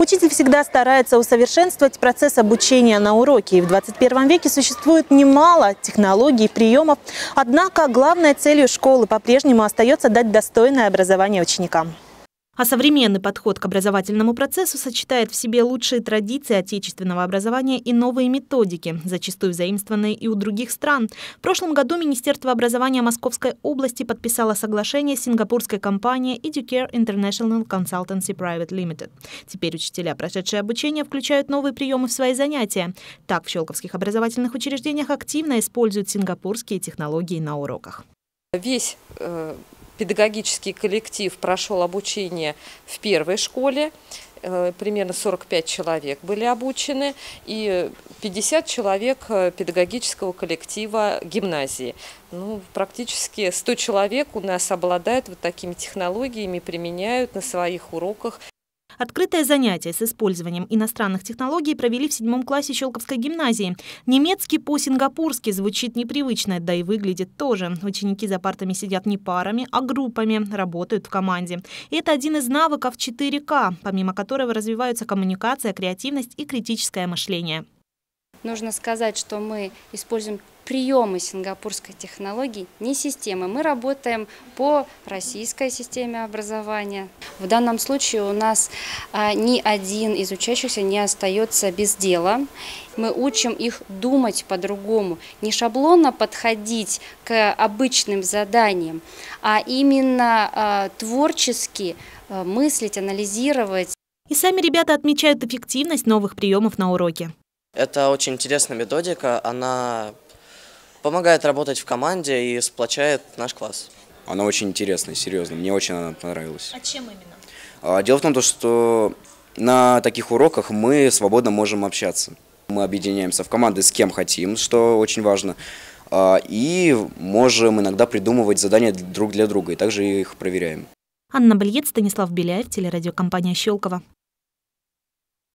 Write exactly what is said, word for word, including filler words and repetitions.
Учитель всегда старается усовершенствовать процесс обучения на уроке. И в двадцать первом веке существует немало технологий и приемов. Однако главной целью школы по-прежнему остается дать достойное образование ученикам. А современный подход к образовательному процессу сочетает в себе лучшие традиции отечественного образования и новые методики, зачастую заимствованные и у других стран. В прошлом году Министерство образования Московской области подписало соглашение с сингапурской компанией Educare International Consultancy Private Limited. Теперь учителя, прошедшие обучение, включают новые приемы в свои занятия. Так, в щелковских образовательных учреждениях активно используют сингапурские технологии на уроках. Весь э педагогический коллектив прошел обучение в первой школе, примерно сорок пять человек были обучены, и пятьдесят человек педагогического коллектива гимназии. Ну, практически сто человек у нас обладают вот такими технологиями, применяют на своих уроках. Открытое занятие с использованием иностранных технологий провели в седьмом классе Щелковской гимназии. Немецкий по-сингапурски звучит непривычно, да и выглядит тоже. Ученики за партами сидят не парами, а группами, работают в команде. И это один из навыков четыре ка, помимо которого развиваются коммуникация, креативность и критическое мышление. Нужно сказать, что мы используем приемы сингапурской технологии, не системы. Мы работаем по российской системе образования. В данном случае у нас а, ни один из учащихся не остается без дела. Мы учим их думать по-другому, не шаблонно подходить к обычным заданиям, а именно а, творчески а, мыслить, анализировать. И сами ребята отмечают эффективность новых приемов на уроке. Это очень интересная методика, она помогает работать в команде и сплочает наш класс. Она очень интересная, серьезно, мне очень она понравилась. А чем именно? Дело в том, что на таких уроках мы свободно можем общаться. Мы объединяемся в команды с кем хотим, что очень важно, и можем иногда придумывать задания друг для друга, и также их проверяем. Анна Бальет, Станислав Беляев, телерадиокомпания «Щелково».